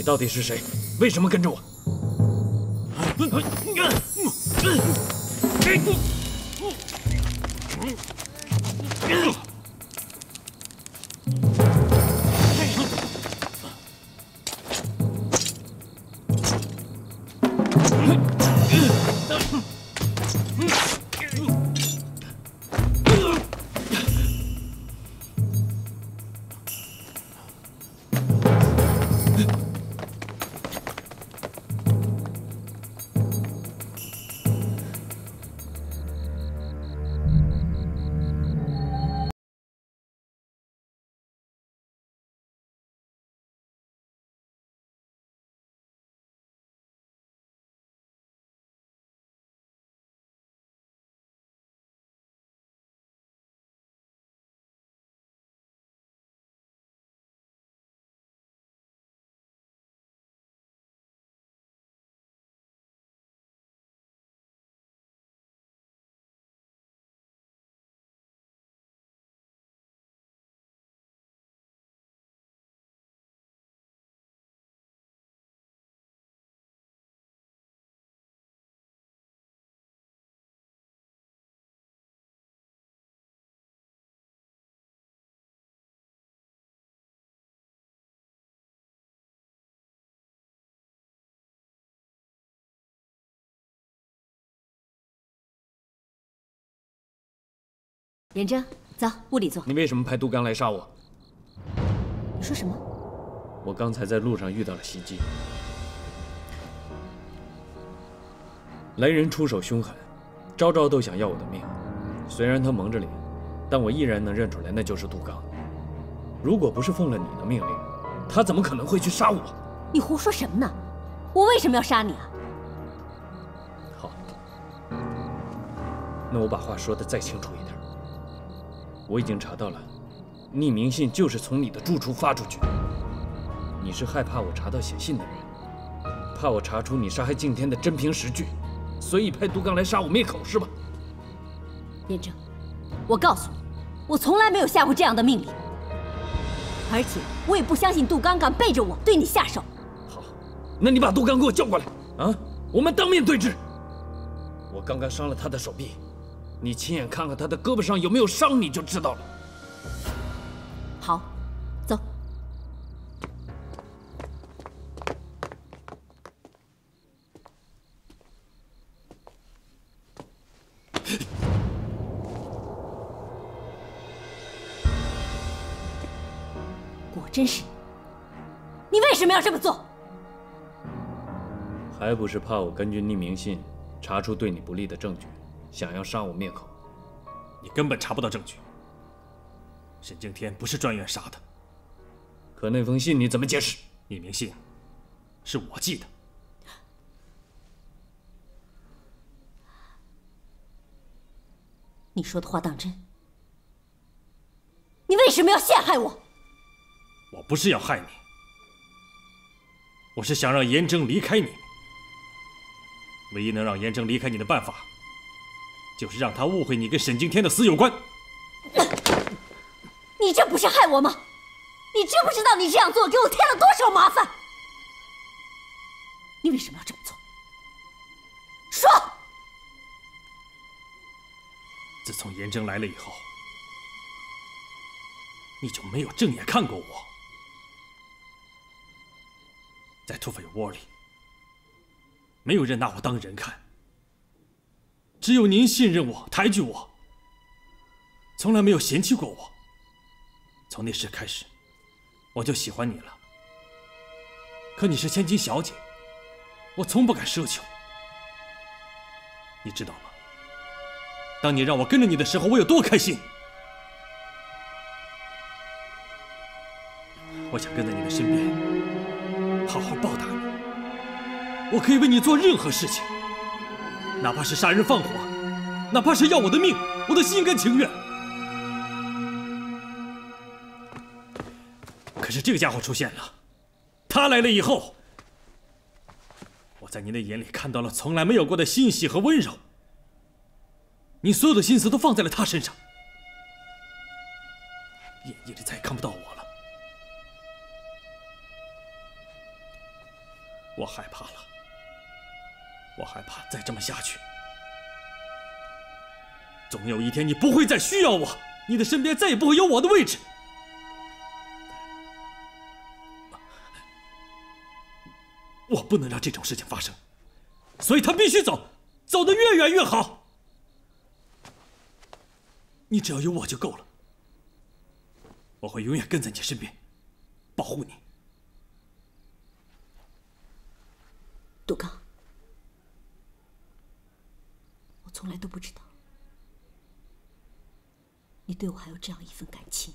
到底是谁？为什么跟着我？ 颜真，走，屋里坐。 你为什么派杜刚来杀我？ 你说什么？ 我刚才在路上遇到了袭击，来人出手凶狠，招招都想要我的命。虽然他蒙着脸，但我依然能认出来那就是杜刚。如果不是奉了你的命令，他怎么可能会去杀我？ 你胡说什么呢？我为什么要杀你啊？ 好，那我把话说得再清楚一点。我已经查到了，匿名信就是从你的住处发出去的。你是害怕我查到写信的人，怕我查出你杀害敬天的真凭实据，所以派杜刚来杀我灭口是吧？ 颜真，我告诉你，我从来没有下过这样的命令，而且我也不相信杜刚敢背着我对你下手。 好，那你把杜刚给我叫过来啊，我们当面对质。我刚刚伤了他的手臂。你亲眼看看他的胳膊上有没有伤，你就知道了。 好，走。果真是你，为什么要这么做？ 还不是怕我根据匿名信查出对你不利的证据。想要杀我灭口， 你根本查不到证据。沈敬天不是专员杀的。 可那封信你怎么解释？ 匿名信是我寄的。 你说的话当真？你为什么要陷害我？ 我不是要害你，我是想让颜征离开你。唯一能让颜征离开你的办法，就是让他误会你跟沈敬天的死有关。 你这不是害我吗？你知不知道你这样做给我添了多少麻烦？你为什么要这么做？说！ 自从颜征来了以后，你就没有正眼看过我。在土匪窝里，没有人拿我当人看。只有您信任我，抬举我，从来没有嫌弃过我。从那时开始，我就喜欢你了。可你是千金小姐，我从不敢奢求。你知道吗？当你让我跟着你的时候，我有多开心！我想跟在你的身边，好好报答你。我可以为你做任何事情。哪怕是杀人放火，哪怕是要我的命，我都心甘情愿。可是这个家伙出现了，他来了以后，我在您的眼里看到了从来没有过的欣喜和温柔。你所有的心思都放在了他身上，眼睛里再也看不到我了。 我害怕了，我害怕再这么下去，总有一天你不会再需要我，你的身边再也不会有我的位置。我不能让这种事情发生，所以他必须走，走得越远越好。你只要有我就够了，我会永远跟在你身边，保护你。 杜刚，我从来都不知道你对我还有这样一份感情。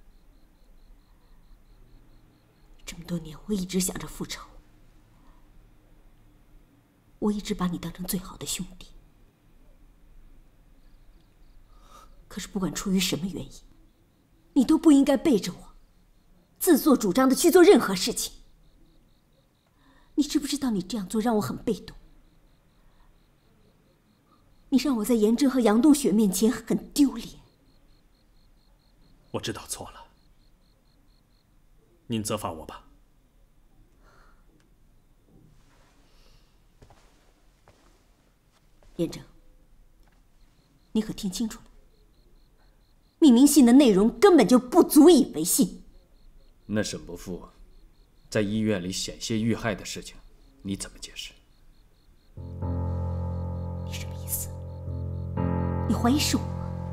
这么多年，我一直想着复仇，我一直把你当成最好的兄弟。可是不管出于什么原因，你都不应该背着我，自作主张的去做任何事情。你知不知道你这样做让我很被动？你让我在严正和杨冬雪面前很丢脸。 我知道错了，您责罚我吧。 严正，你可听清楚了，匿名信的内容根本就不足以为信。 那沈伯父在医院里险些遇害的事情，你怎么解释？ 你什么意思？你怀疑是我？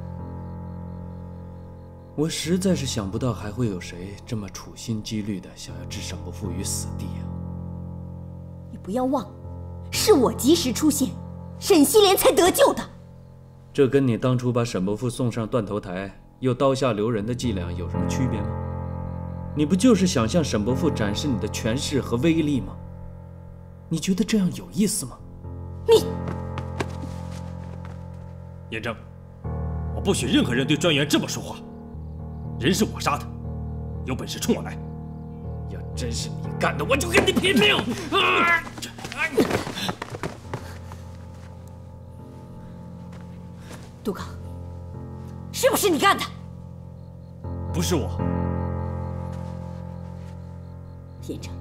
我实在是想不到还会有谁这么处心积虑的想要置沈伯父于死地呀！ 你不要忘了，是我及时出现，沈西莲才得救的。 这跟你当初把沈伯父送上断头台，又刀下留人的伎俩有什么区别吗？你不就是想向沈伯父展示你的权势和威力吗？你觉得这样有意思吗？ 你， 严正，我不许任何人对专员这么说话。人是我杀的，有本事冲我来！ 要真是你干的，我就跟你拼命！ 杜刚，是不是你干的？ 不是我。 严正，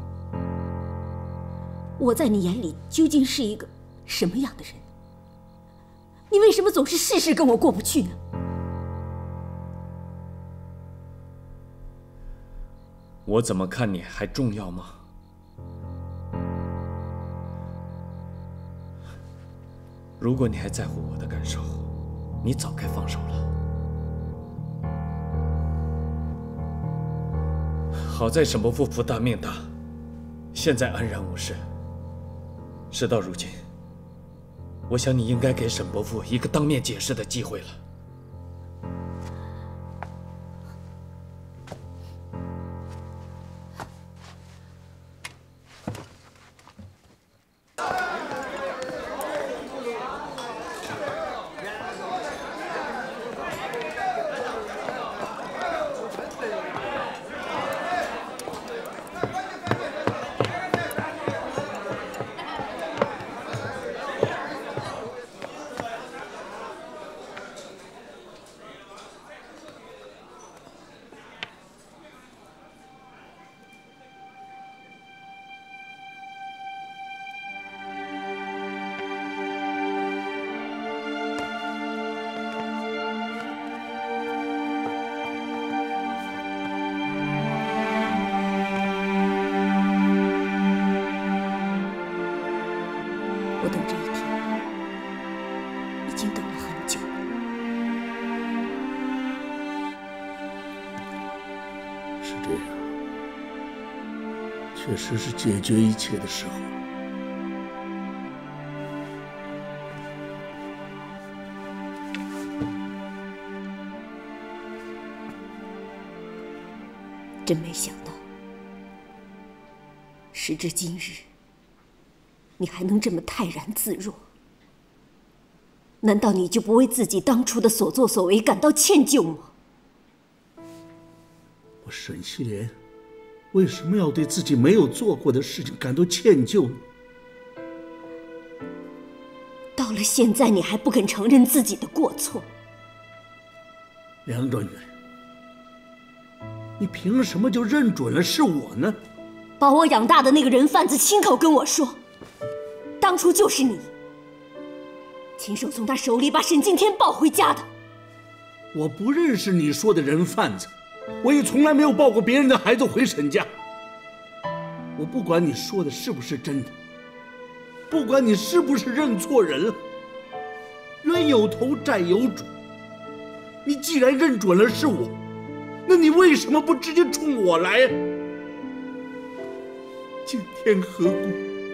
我在你眼里究竟是一个什么样的人？你为什么总是事事跟我过不去呢？ 我怎么看你还重要吗？如果你还在乎我的感受，你早该放手了。好在沈伯父福大命大，现在安然无事。事到如今，我想你应该给沈伯父一个当面解释的机会了。 我等这一天已经等了很久了。 是这样，确实是解决一切的时候。 真没想到，时至今日，你还能这么泰然自若。难道你就不为自己当初的所作所为感到歉疚吗？ 我沈西莲为什么要对自己没有做过的事情感到歉疚呢？ 到了现在，你还不肯承认自己的过错。 梁专员，你凭什么就认准了是我呢？ 把我养大的那个人贩子亲口跟我说，当初就是你亲手从他手里把沈敬天抱回家的。 我不认识你说的人贩子，我也从来没有抱过别人的孩子回沈家。我不管你说的是不是真的，不管你是不是认错人了，冤有头债有主。你既然认准了是我，那你为什么不直接冲我来？敬天何故？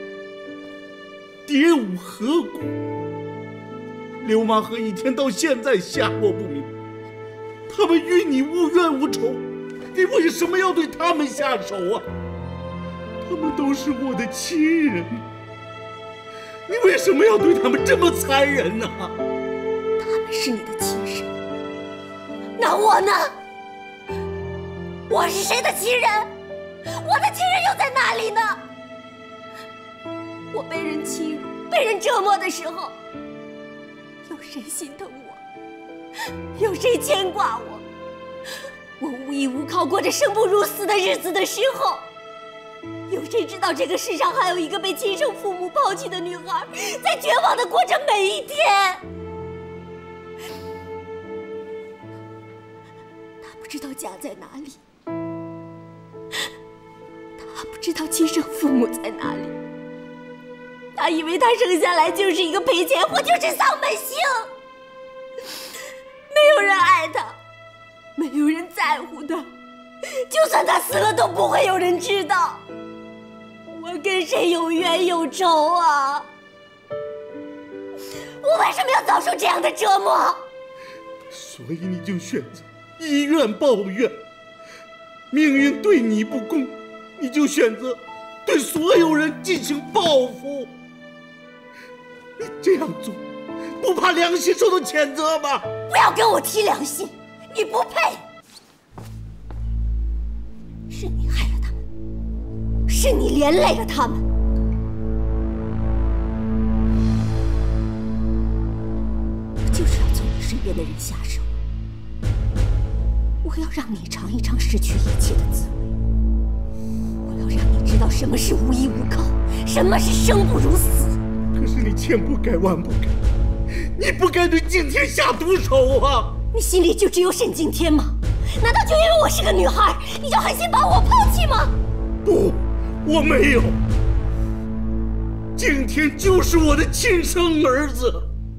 蝶舞何故？刘麻和倚天到现在下落不明，他们与你无冤无仇，你为什么要对他们下手啊？他们都是我的亲人，你为什么要对他们这么残忍呢？ 他们是你的亲人，那我呢？我是谁的亲人？我的亲人又在哪里呢？我被人欺辱、被人折磨的时候，有谁心疼我？有谁牵挂我？我无依无靠过着生不如死的日子的时候，有谁知道这个世上还有一个被亲生父母抛弃的女孩，在绝望地过着每一天？她不知道家在哪里，她不知道亲生父母在哪里，她以为她生下来就是一个赔钱货，就是丧门星。没有人爱她，没有人在乎她，就算她死了都不会有人知道。我跟谁有冤有仇啊？我为什么要遭受这样的折磨？ 所以你就选择以怨报怨，命运对你不公，你就选择对所有人进行报复。你这样做，不怕良心受到谴责吗？ 不要跟我提良心，你不配。是你害了他们，是你连累了他们。我就是要从你身边的人下手，我要让你尝一尝失去一切的滋味，我要让你知道什么是无依无靠，什么是生不如死。 可是你千不该万不该，你不该对敬天下毒手啊！ 你心里就只有沈敬天吗？难道就因为我是个女孩，你就狠心把我抛弃吗？ 不，我没有。敬天就是我的亲生儿子。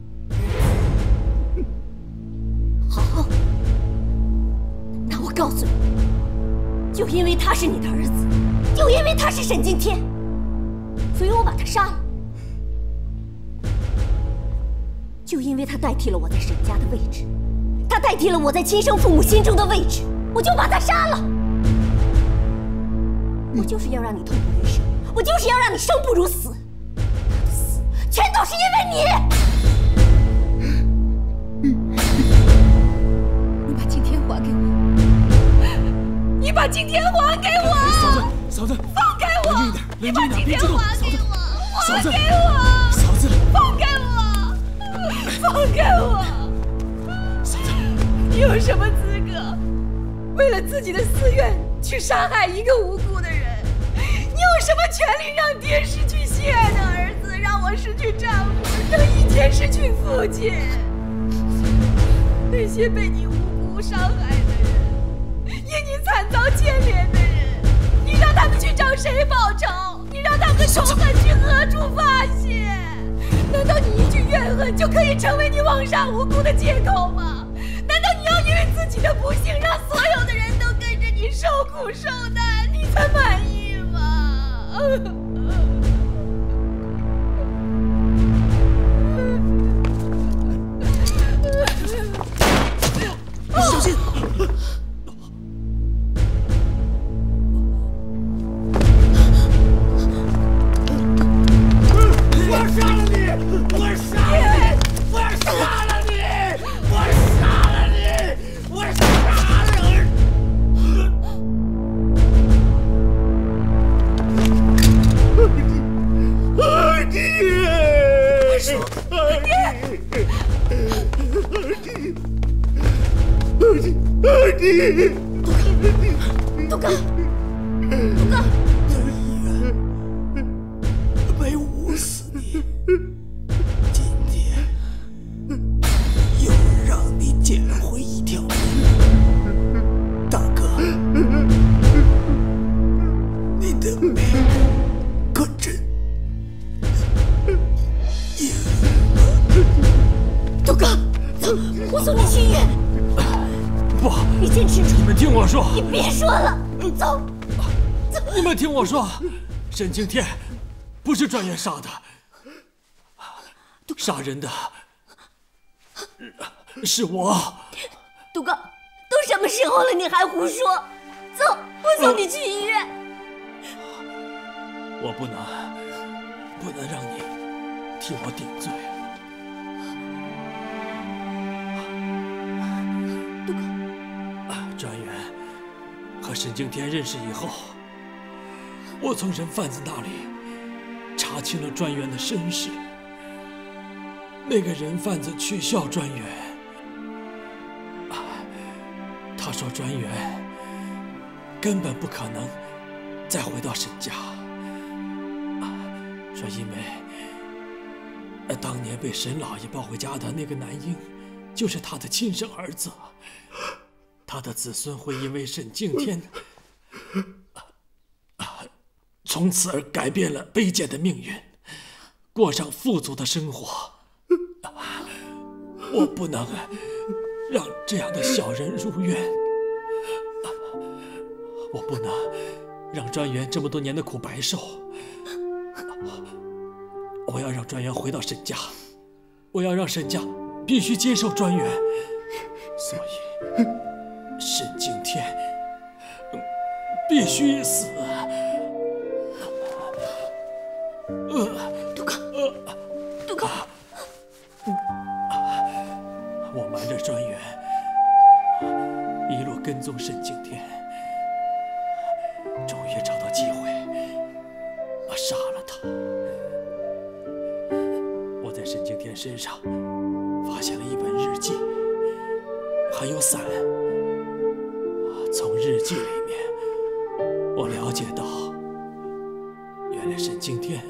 好，那我告诉你，就因为他是你的儿子，就因为他是沈敬天，所以我把他杀了。就因为他代替了我在沈家的位置，他代替了我在亲生父母心中的位置，我就把他杀了。我就是要让你痛不欲生，我就是要让你生不如死。他的死全都是因为你。你把敬天还给我！你把敬天还给我！ 嫂子， 放开我！ 冷静一点， 你把敬天还给我！还给我！嫂子， 放开我！放开我！ 嫂子， 你有什么资格为了自己的私怨去杀害一个无辜的人？你有什么权利让爹失去心爱的儿子，让我失去丈夫，让倚天失去父亲？那些被你无辜伤害的人，因你惨遭牵连的人，你让他们去找谁报仇？你让他们仇恨去何处发泄？难道你一句怨恨就可以成为你枉杀无辜的借口吗？难道你要因为自己的不幸让所有的人都跟着你受苦受难，你才满意吗？ 小心！ 我杀了你！我杀了你！我杀了你！我杀了你！我杀了你！二弟！ 杜刚， 我送你去医院。 不， 你坚持住！ 你们听我说， 你别说了，走。 你们听我说，沈惊天不是专员杀的，杀人的是我。 杜刚，都什么时候了，你还胡说？走，我送你去医院。 我不能让你替我顶罪。 杜刚， 专员和沈惊天认识以后，我从人贩子那里查清了专员的身世。那个人贩子取笑专员，他说专员根本不可能再回到沈家，说因为当年被沈老爷抱回家的那个男婴就是他的亲生儿子，他的子孙会因为沈惊天从此而改变了卑贱的命运，过上富足的生活。我不能让这样的小人入院，我不能让专员这么多年的苦白受。我要让专员回到沈家，我要让沈家必须接受专员，所以沈惊天必须死。 杜刚，杜刚， 我瞒着专员，一路跟踪沈惊天，终于找到机会，杀了他。我在沈惊天身上发现了一本日记，还有伞。从日记里面，我了解到，原来沈惊天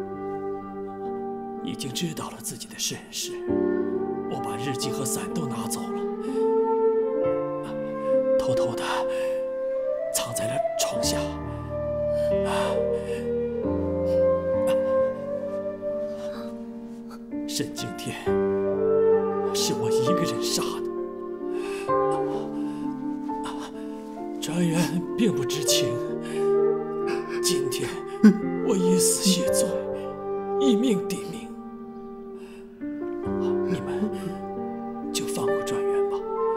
已经知道了自己的身世。我把日记和伞都拿走了，偷偷的藏在了床下。沈惊天是我一个人杀的，专员并不知情。今天我以死谢罪，以命抵命。你们就放过专员吧。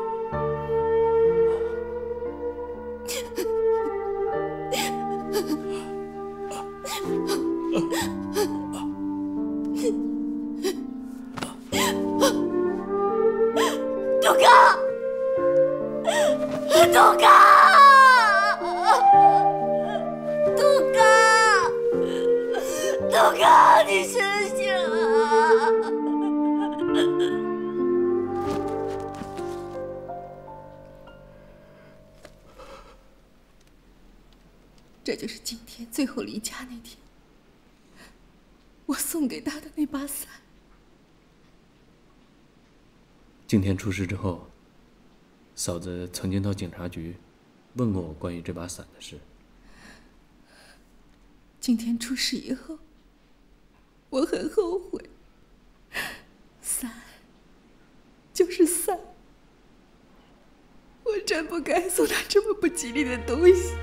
杜刚，杜刚，杜刚，杜刚，你醒醒啊！ 这就是今天最后离家那天，我送给他的那把伞。 今天出事之后，嫂子曾经到警察局问过我关于这把伞的事。 今天出事以后，我很后悔。伞就是伞，我真不该送他这么不吉利的东西。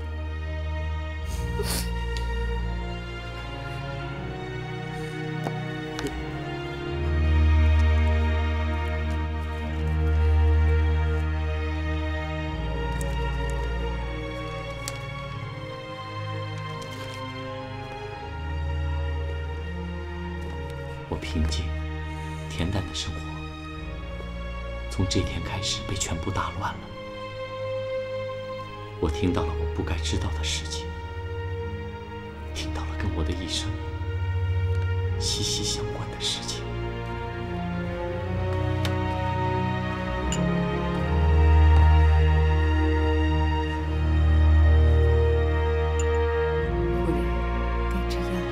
我平静、恬淡的生活，从这天开始被全部打乱了。我听到了我不该知道的事情，听到了跟我的一生息息相关的事情。 夫人，该这样。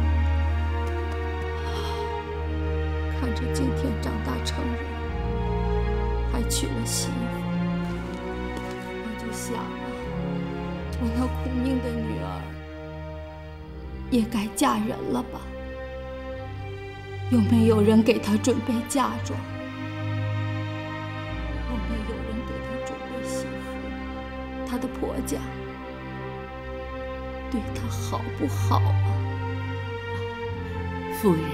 看着今天长大成人， 娶了媳妇，我就想啊，我那苦命的女儿也该嫁人了吧？有没有人给她准备嫁妆？有没有人给她准备媳妇？她的婆家对她好不好啊？ 夫人，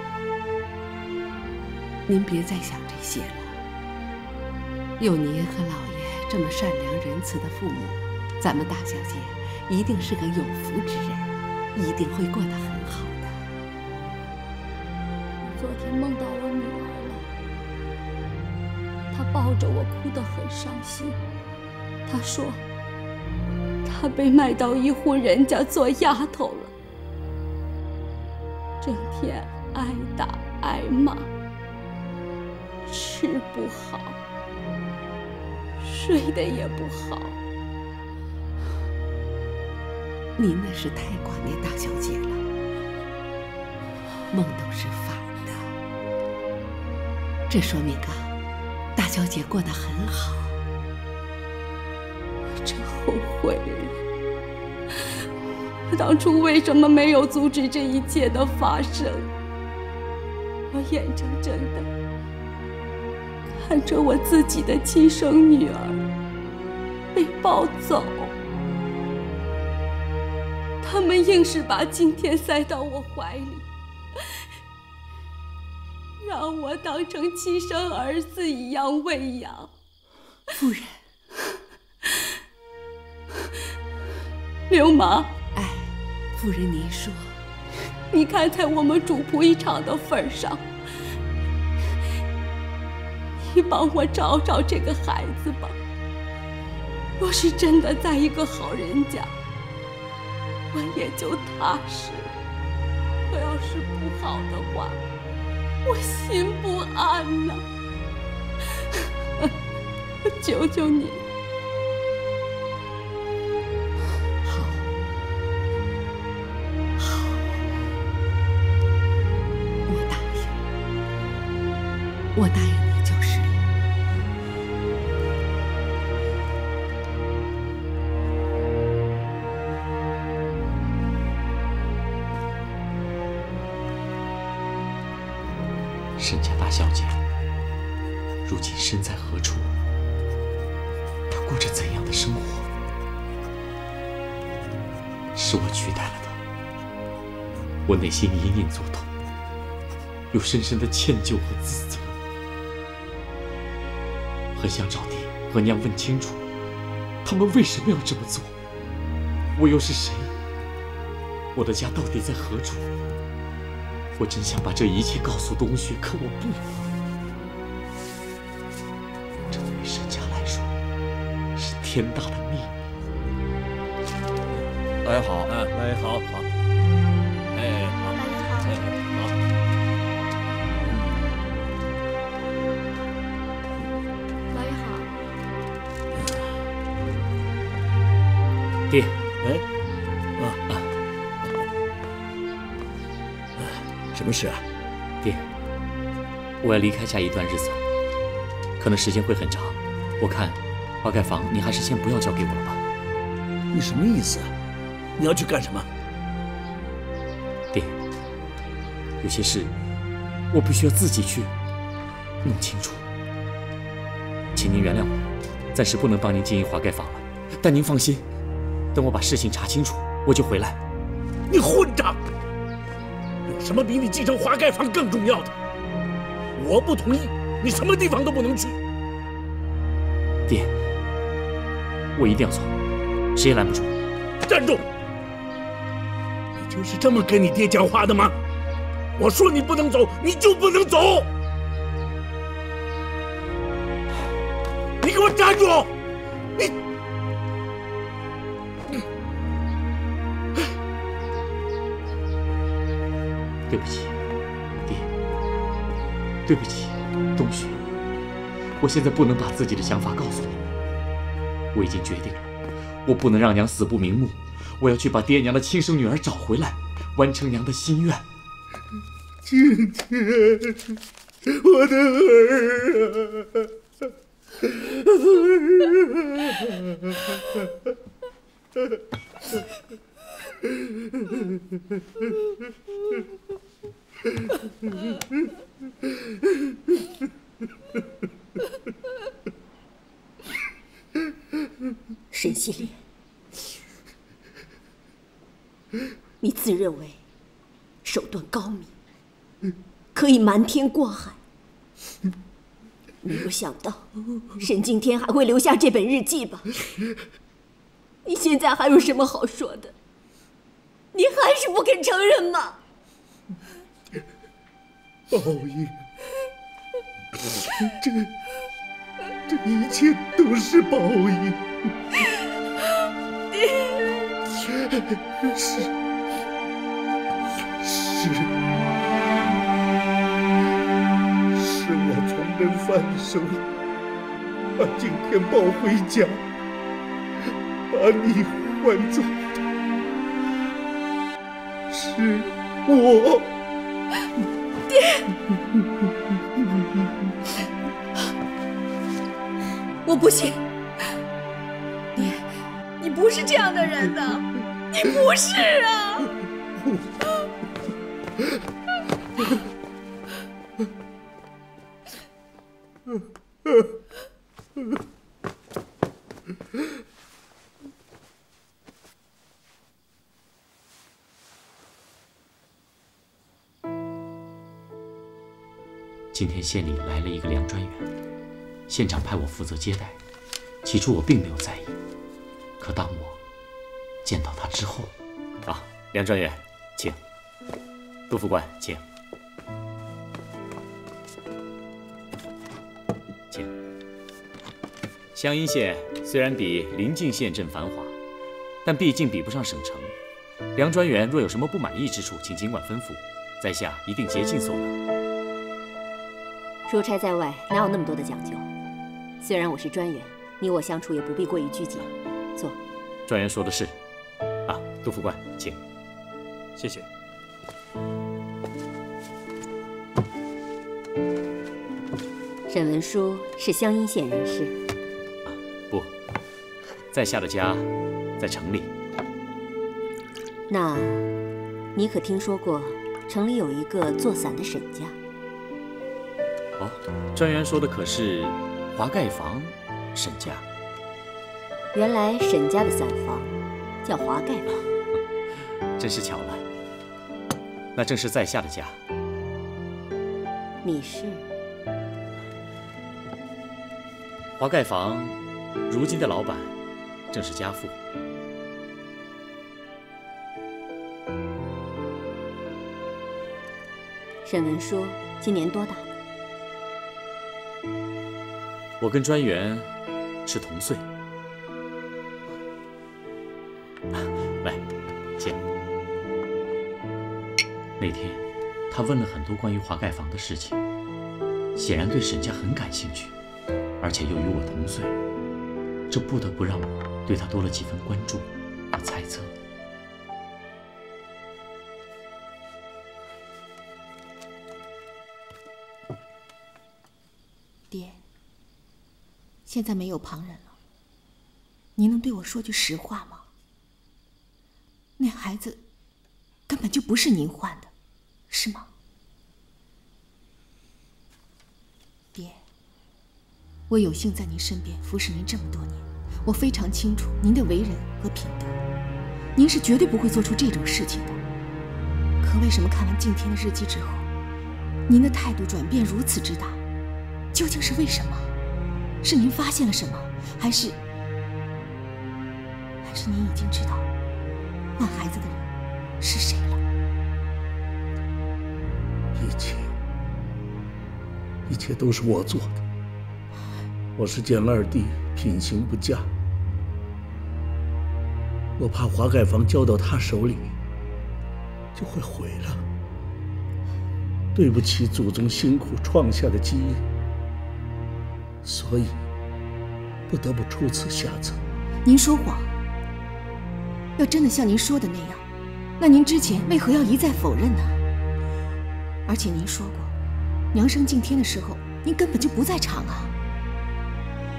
您别再想这些了。有您和老爷这么善良仁慈的父母，咱们大小姐一定是个有福之人，一定会过得很好的。 我昨天梦到我女儿了，她抱着我哭得很伤心。她说，她被卖到一户人家做丫头了，整天挨打挨骂，吃不好，睡得也不好。 您那是太挂念大小姐了，梦都是反的，这说明啊，大小姐过得很好。 我真后悔了，我当初为什么没有阻止这一切的发生？我眼睁睁的看着我自己的亲生女儿被抱走，他们硬是把今天塞到我怀里，让我当成亲生儿子一样喂养。 夫人， 流氓！ 哎，夫人您说， 你看在我们主仆一场的份上，你帮我找找这个孩子吧。若是真的在一个好人家，我也就踏实；可要是不好的话，我心不安呐。我求求你。 好，好，我答应，我答应你就是了。 沈家大小姐如今身在何处？她过着怎样的生活？是我取代了她，我内心隐隐作痛，有深深的歉疚和自责，很想找爹和娘问清楚，他们为什么要这么做？我又是谁？我的家到底在何处？我真想把这一切告诉冬雪，可我不能。这对于沈家来说是天大的秘密。 老爷好，老爷好，好，哎，好， 老爷好， 好， 老爷好。 爹， 什么事啊？ 爹，我要离开家一段日子了，可能时间会很长。我看花盖房你还是先不要交给我了吧。 你什么意思啊？你要去干什么？ 爹，有些事我必须要自己去弄清楚。请您原谅我，暂时不能帮您经营华盖坊了。但您放心，等我把事情查清楚，我就回来。 你混账！有什么比你继承华盖坊更重要的？我不同意，你什么地方都不能去。 爹，我一定要走，谁也拦不住。 站住！你就是这么跟你爹讲话的吗？我说你不能走，你就不能走！你给我站住！ 对不起，爹，对不起，冬雪，我现在不能把自己的想法告诉你，我已经决定了，我不能让娘死不瞑目，我要去把爹娘的亲生女儿找回来，完成娘的心愿。 静静，我的儿啊！ 沈西莲，你自认为手段高明，可以瞒天过海，没有想到沈敬天还会留下这本日记吧？你现在还有什么好说的？你还是不肯承认吗？ 报应，这一切都是报应。是我从人贩子手里把景天抱回家，把你换走的，是我。 爹，我不信，爹，你不是这样的人的，你不是啊！ 今天县里来了一个梁专员，县长派我负责接待。起初我并没有在意，可当我见到他之后， 梁专员，请。杜副官，请。请。湘阴县虽然比临近县镇繁华，但毕竟比不上省城。梁专员若有什么不满意之处，请尽管吩咐，在下一定竭尽所能。 出差在外，哪有那么多的讲究？虽然我是专员，你我相处也不必过于拘谨。坐。 专员说的是。杜副官，请。 谢谢。 沈文书是湘阴县人士。 不，在下的家在城里。 那，你可听说过城里有一个做伞的沈家？ 专员说的可是华盖房沈家？ 原来沈家的伞房叫华盖房。 真是巧了，那正是在下的家。 你是？ 华盖房如今的老板正是家父。 沈文书今年多大？ 我跟专员是同岁。来，请。 那天，他问了很多关于华盖房的事情，显然对沈家很感兴趣，而且又与我同岁，这不得不让我对他多了几分关注和猜测。 爹，现在没有旁人了，您能对我说句实话吗？那孩子根本就不是您换的，是吗？爹，我有幸在您身边服侍您这么多年，我非常清楚您的为人和品德，您是绝对不会做出这种事情的。可为什么看完敬天的日记之后，您的态度转变如此之大？究竟是为什么？是您发现了什么，还是您已经知道换孩子的人是谁了？ 一切都是我做的。我是见二弟品行不佳，我怕华盖房交到他手里就会毁了。对不起祖宗辛苦创下的基业，所以不得不出此下策。 您说谎。要真的像您说的那样，那您之前为何要一再否认呢？而且您说过，娘生敬天的时候，您根本就不在场啊。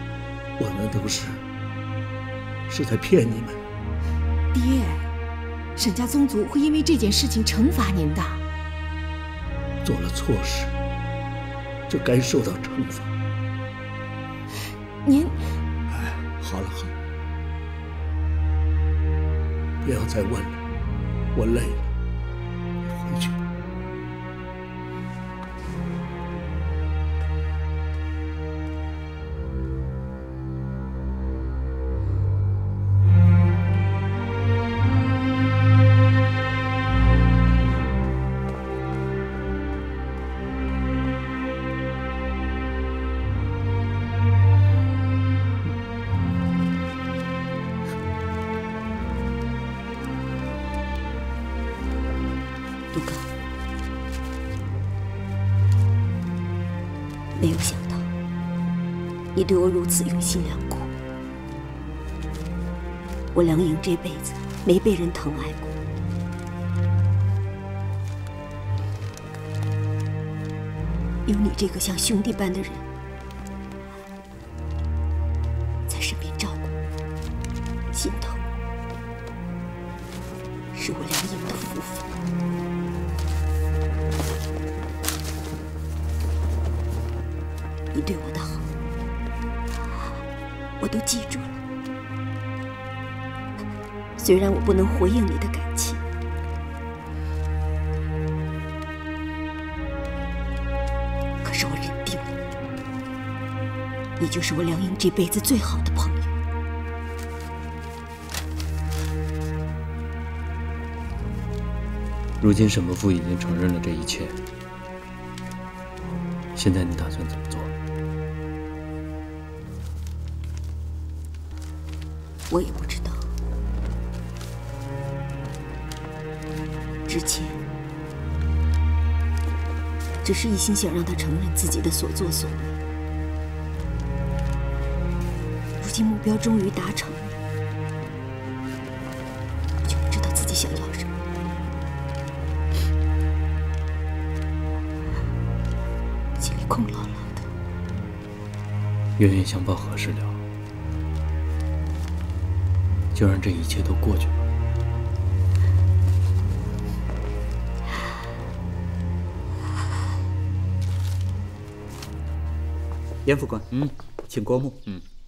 我那都是在骗你们。 爹，沈家宗族会因为这件事情惩罚您的。 做了错事，就该受到惩罚。 您， 哎，好了，不要再问了，我累了，你回去吧。 杜哥，没有想到你对我如此用心良苦。我梁莹这辈子没被人疼爱过，有你这个像兄弟般的人在身边照顾我、心疼我，是我梁莹的福分。你对我的好，我都记住了。虽然我不能回应你的感情，可是我认定了，你就是我梁莹这辈子最好的朋友。 如今沈伯父已经承认了这一切，现在你打算怎么做？ 我也不知道。之前只是一心想让他承认自己的所作所为，如今目标终于达成了，我就不知道自己想要什么。心里空落落的。 冤冤相报何时了？就让这一切都过去吧。 严副官，请过目。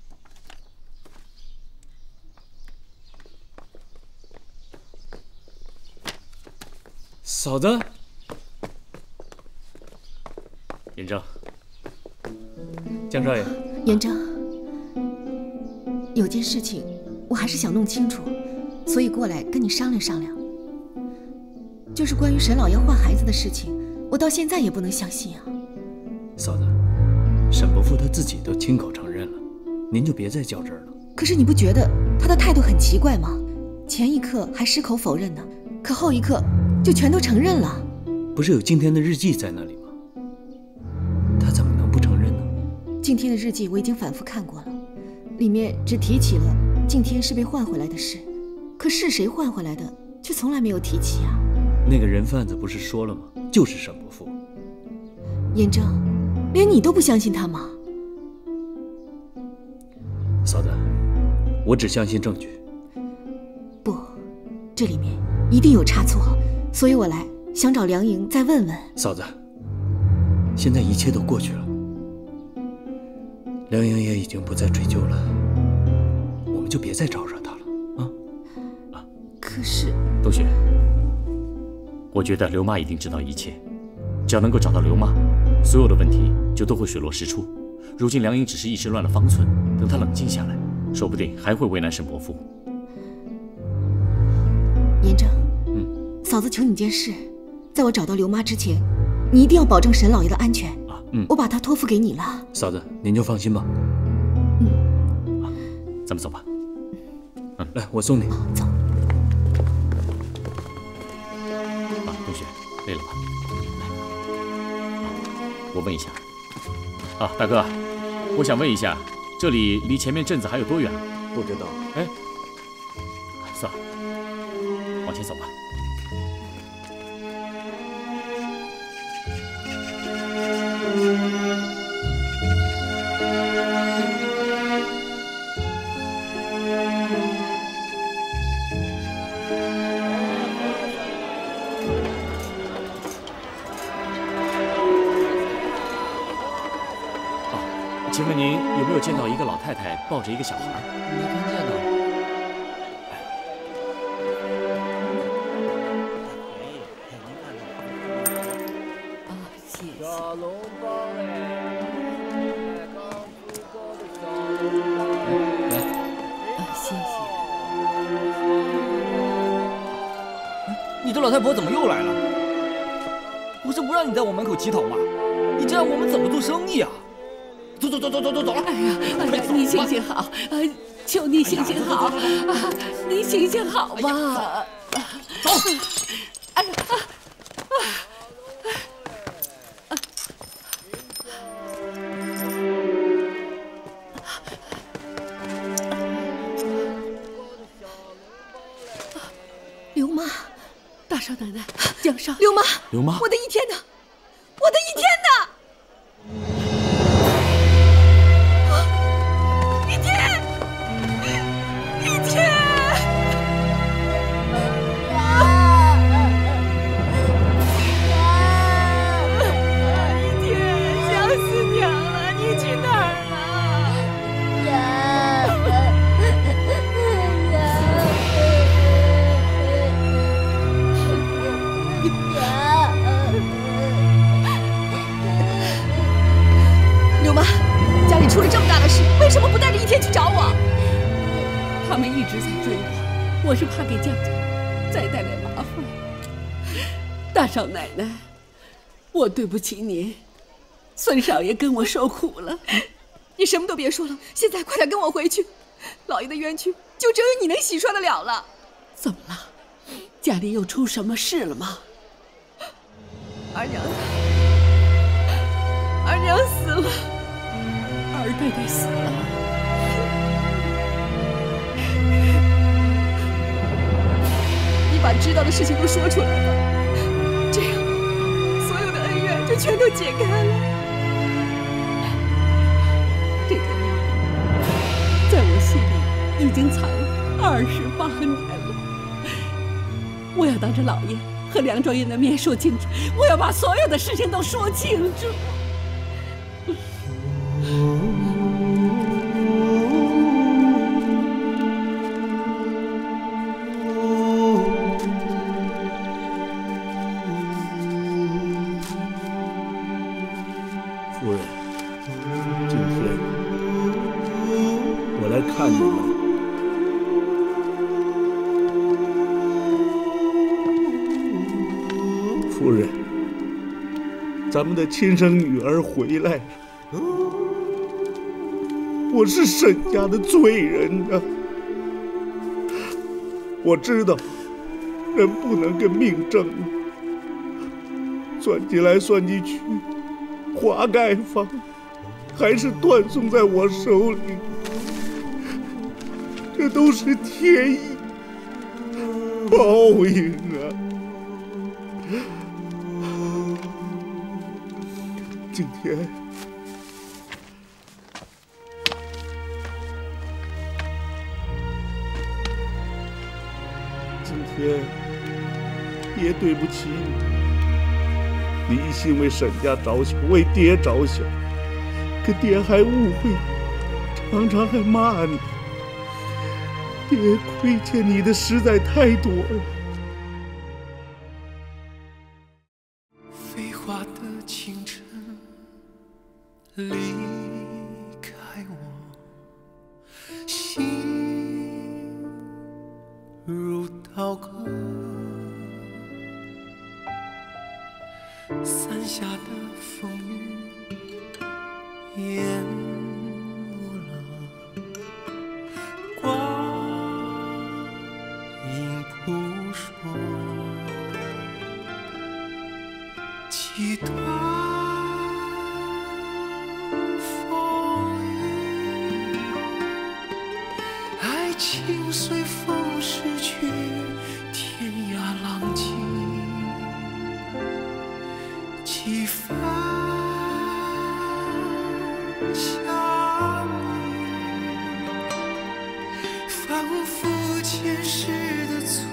嫂子， 严正， 江少爷， 严正，有件事情我还是想弄清楚，所以过来跟你商量商量。就是关于沈老爷换孩子的事情，我到现在也不能相信啊。 嫂子，沈伯父他自己都亲口承认了，您就别再较真了。 可是你不觉得他的态度很奇怪吗？前一刻还矢口否认呢，可后一刻就全都承认了。 不是有敬天的日记在那里吗？他怎么能不承认呢？ 敬天的日记我已经反复看过了，里面只提起了敬天是被换回来的事，可是谁换回来的却从来没有提起啊。 那个人贩子不是说了吗？就是沈伯父。 严正，连你都不相信他吗？ 嫂子，我只相信证据。 不，这里面一定有差错，所以我来想找梁莹再问问。 嫂子，现在一切都过去了，梁莹也已经不再追究了，我们就别再招惹他了啊！ 可是， 冬雪，我觉得刘妈一定知道一切，只要能够找到刘妈，所有的问题就都会水落石出。如今梁莹只是一时乱了方寸，等她冷静下来，说不定还会为难沈伯父。 严正，嫂子求你件事，在我找到刘妈之前，你一定要保证沈老爷的安全啊！我把他托付给你了。 嫂子，您就放心吧。 咱们走吧。 来，我送你。 走。 冬雪，累了吧？我问一下。大哥，我想问一下，这里离前面镇子还有多远？ 不知道。 哎，算了，往前走吧。 请问您有没有见到一个老太太抱着一个小孩？ 没看见呢。 谢谢。 小笼包嘞， 谢谢。 你这老太婆怎么又来了？不是不让你在我门口乞讨吗？你这样我们怎么做生意啊？走走走走走走走了！ 哎呀，你行行好，求你行行好，你行行好吧。 走。 哎呀！ 刘妈， 大少奶奶，江少， 刘妈， 刘妈， 我的一天呢？我的一天呢？一天，一天，一天，想死娘了，你去哪儿刘妈，家里出了这么大的事，为什么不带着一天去找我？ 他们一直在追我，我是怕给江家再带来麻烦。大少奶奶，我对不起您，孙少爷跟我受苦了。 你什么都别说了，现在快点跟我回去。老爷的冤屈就只有你能洗刷得了了。 怎么了？家里又出什么事了吗？ 二娘，二娘死了， 二太太死了。 你把知道的事情都说出来吧，这样所有的恩怨就全都解开了。 这个命在我心里已经藏了28年了。我要当着老爷和梁庄园的面说清楚，我要把所有的事情都说清楚。 夫人，今天我来看你们。夫人，咱们的亲生女儿回来了。我是沈家的罪人啊！我知道，人不能跟命争，算计来算计去，华盖坊还是断送在我手里，这都是天意报应啊！今天，爹对不起你，你一心为沈家着想，为爹着想，可爹还误会你，常常还骂你，爹亏欠你的实在太多了。 飞花的清晨离开我，心如刀割，伞下的风雨淹没了，光影扑朔，几段风雨，爱情随风逝去，天涯浪迹，几番相遇，仿佛前世的错，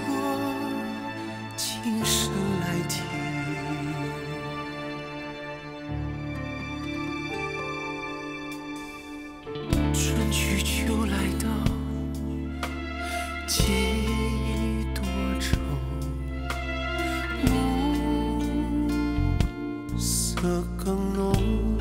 今生来提。 色更浓。